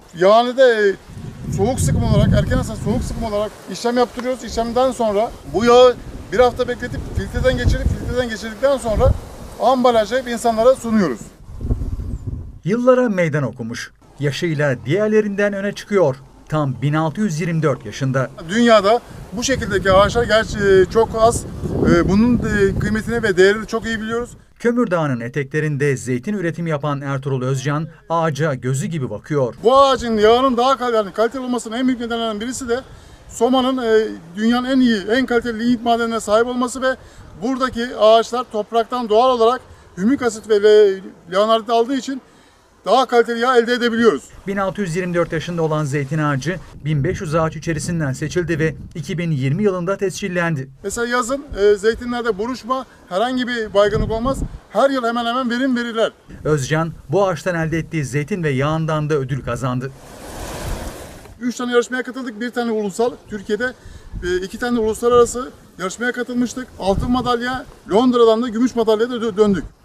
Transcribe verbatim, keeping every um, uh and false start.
Yağını da e, soğuk sıkım olarak, erken hasat soğuk sıkım olarak işlem yaptırıyoruz. İşlemden sonra bu yağı bir hafta bekletip filtreden geçirip filtreden geçirdikten sonra ambalajlayıp insanlara sunuyoruz. Yıllara meydan okumuş. Yaşıyla diğerlerinden öne çıkıyor. Tam bin altı yüz yirmi dört yaşında. Dünyada bu şekildeki ağaçlar gerçi çok az. Bunun kıymetini ve değerini çok iyi biliyoruz. Kömürdağ'ın eteklerinde zeytin üretimi yapan Ertuğrul Özcan ağaca gözü gibi bakıyor. Bu ağacın yağının daha kaliteli, kaliteli olmasının en büyük nedenlerinden birisi de Soma'nın dünyanın en iyi, en kaliteli lignit madenine sahip olması ve buradaki ağaçlar topraktan doğal olarak hümik asit ve leonardit aldığı için daha kaliteli yağ elde edebiliyoruz. bin altı yüz yirmi dört yaşında olan zeytin ağacı bin beş yüz ağaç içerisinden seçildi ve iki bin yirmi yılında tescillendi. Mesela yazın e, zeytinlerde buruşma, herhangi bir baygınlık olmaz. Her yıl hemen hemen verim verirler. Özcan bu ağaçtan elde ettiği zeytin ve yağından da ödül kazandı. Üç tane yarışmaya katıldık. Bir tane ulusal, Türkiye'de e, iki tane uluslararası yarışmaya katılmıştık. Altın madalya, Londra'dan da gümüş madalyaya da döndük.